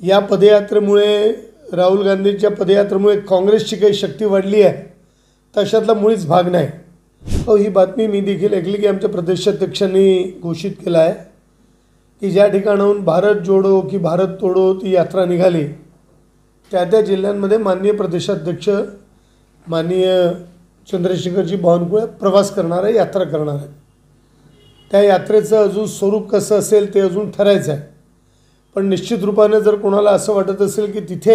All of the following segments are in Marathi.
या पदयात्रेमुळे राहुल गांधींच्या पदयात्रेमुळे काँग्रेसची काही शक्ती वाढली आहे तशातला मुळीच भाग नाही। ही बातमी मी देखील ऐकली की आमच्या प्रदेशाध्यक्षांनी घोषित केलं आहे की ज्या ठिकाणाहून भारत जोडो की भारत तोडो ती यात्रा निघाली त्या जिल्ह्यांमध्ये माननीय प्रदेशाध्यक्ष माननीय चंद्रशेखरजी बावनकुळे प्रवास करणार आहे, यात्रा करणार आहे। त्या यात्रेचं अजून स्वरूप कसं असेल ते अजून ठरायचं आहे, पण निश्चित रूपाने जर कोणाला असं वाटत असेल की तिथे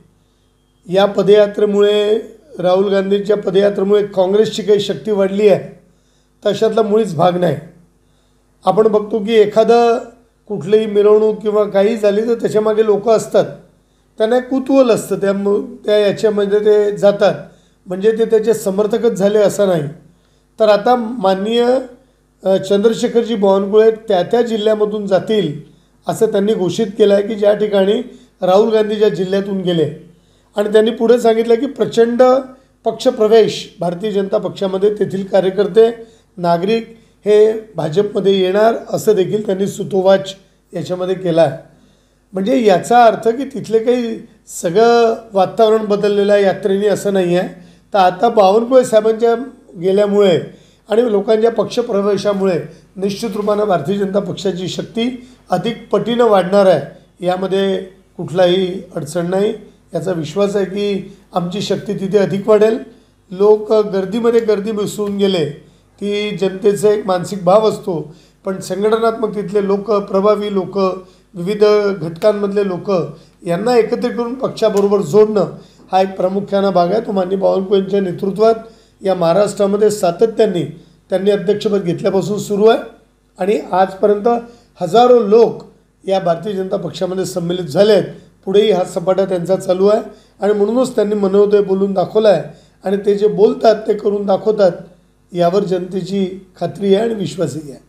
या पदयात्रेमुळे राहुल गांधींच्या पदयात्रेमुळे काँग्रेसची काही शक्ती वाढली आहे तशातला मुळीच भाग नाही। आपण बघतो की एखादं कुठलीही मिरवणूक किंवा काही झाली तर त्याच्यामागे लोक असतात, त्यांना कुतूहल असतं, त्या याच्यामध्ये ते जातात, म्हणजे ते त्याचे समर्थकच झाले असं नाही। तर आता माननीय चंद्रशेखरजी बावनकुळे त्या जिल्ह्यामधून जातील असं त्यांनी घोषित केलं आहे की ज्या ठिकाणी राहुल गांधी ज्या जिल्ह्यातून गेले, आणि त्यांनी पुढे सांगितलं की प्रचंड पक्षप्रवेश भारतीय जनता पक्षामध्ये तेथील कार्यकर्ते नागरिक हे भाजपमध्ये येणार असं देखील त्यांनी सुतोवाच याच्यामध्ये केला आहे। म्हणजे याचा अर्थ की तिथले काही सगळं वातावरण बदललेलं आहे यात्रेने असं नाही आहे। तर आता बावनकुळे साहेबांच्या गेल्यामुळे आणि लोकांच्या पक्षप्रवेशामुळे निश्चित रूपाने भारतीय जनता पक्षाची शक्ती अधिक पटीनं वाढणार आहे, यामध्ये कुठलाही अडचण नाही। याचा विश्वास आहे की आमची शक्ती तिथे अधिक वाढेल। लोक गर्दीमध्ये गर्दी मिसळून गेले की जनतेचा एक मानसिक भाव असतो, पण संघटनात्मक तिथले लोक, प्रभावी लोक, विविध घटकांमधले लोक यांना एकत्रित करून पक्षाबरोबर जोडणं हा एक प्रामुख्याने भाग आहे। तो माननीय बावनकुळेंच्या नेतृत्वात या महाराष्ट्रामध्ये सातत्याने त्यांनी अध्यक्षपद घेतल्यापासून सुरू आहे आणि आजपर्यंत हजारो लोक या भारतीय जनता पक्षामध्ये सम्मिलित झाले आहेत। पुढेही हा सपाटा त्यांचा चालू आहे आणि म्हणूनच त्यांनी मनोदय बोलून दाखवला आहे आणि ते जे बोलतात ते करून दाखवतात, यावर जनतेची खात्री आहे आणि विश्वासही आहे।